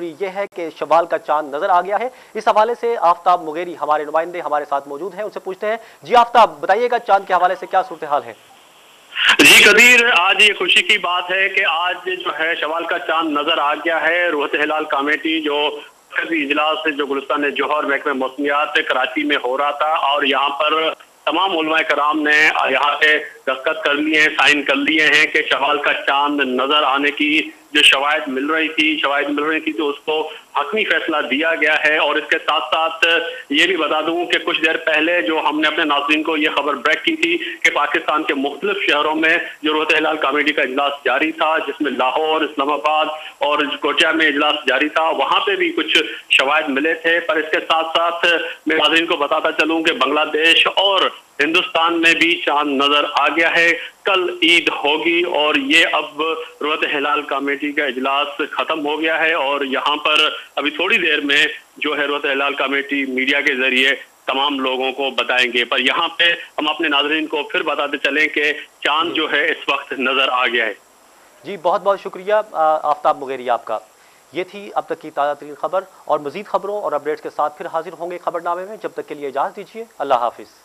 خوشخبری یہ ہے کہ شوال کا چاند نظر آ گیا ہے۔ اس حوالے سے آفتاب مغیری ہمارے نمائندے ہمارے ساتھ موجود ہیں، ان سے پوچھتے ہیں۔ جی آفتاب، بتائیے گا چاند کے حوالے سے کیا صورتحال ہے؟ جی قدیر، آج یہ خوشی کی بات ہے کہ آج جو ہے شوال کا چاند نظر آ گیا ہے۔ روحت ہلال کمیٹی جو اجلاس جو گلستان جوہر محکمہ موسمیات کراچی میں ہو رہا تھا، اور یہاں پر تمام علماء کرام نے یہاں سے دستخط کر لیے ہیں، سائن کر لیے ہیں کہ شوال کا چاند نظر آنے کی جو شواہد مل رہی تھی تو اس کو حتمی فیصلہ دیا گیا ہے۔ اور اس کے ساتھ ساتھ یہ بھی بتا دوں کہ کچھ دیر پہلے جو ہم نے اپنے ناظرین کو یہ خبر بریک کی تھی کہ پاکستان کے مختلف شہروں میں جو روحت ہلال کمیٹی کا اجلاس جاری تھا، جس میں لاہور، اسلام آباد اور کوچہ میں اجلاس جاری تھا، وہاں پہ بھی کچھ شواہد ملے تھے۔ پر اس کے ساتھ ساتھ میں ناظرین کو بتاتا چلوں کہ بنگلہ دیش اور ہندوستان میں بھی چاند نظر آ گیا ہے۔ کل عید ہوگی اور یہ اب روحت ہلال کمیٹی کا اجلاس ختم ہو گیا ہے، اور یہاں پر ابھی تھوڑی دیر میں جو ہے روحت ہلال کمیٹی میڈیا کے ذریعے تمام لوگوں کو بتائیں گے۔ پر یہاں پہ ہم اپنے ناظرین کو پھر بتاتے چلیں کہ چاند جو ہے اس وقت نظر آ گیا ہے۔ جی بہت بہت شکریہ آفتاب مغیری آپ کا۔ یہ تھی اب تک کی تازہ ترین خبر، اور مزید خبروں اور اپڈیٹس کے ساتھ پھر حاضر ہوں گے خبر نامے میں۔ جب تک کے لیے اجازت دیجیے، اللہ حافظ۔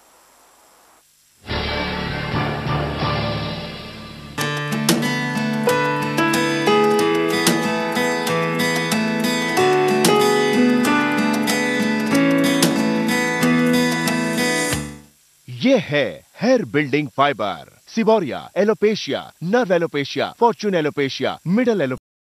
یہ ہے hair building fibre, seborrhea alopecia, nerve alopecia, fortune alopecia, middle ایلوپیشیا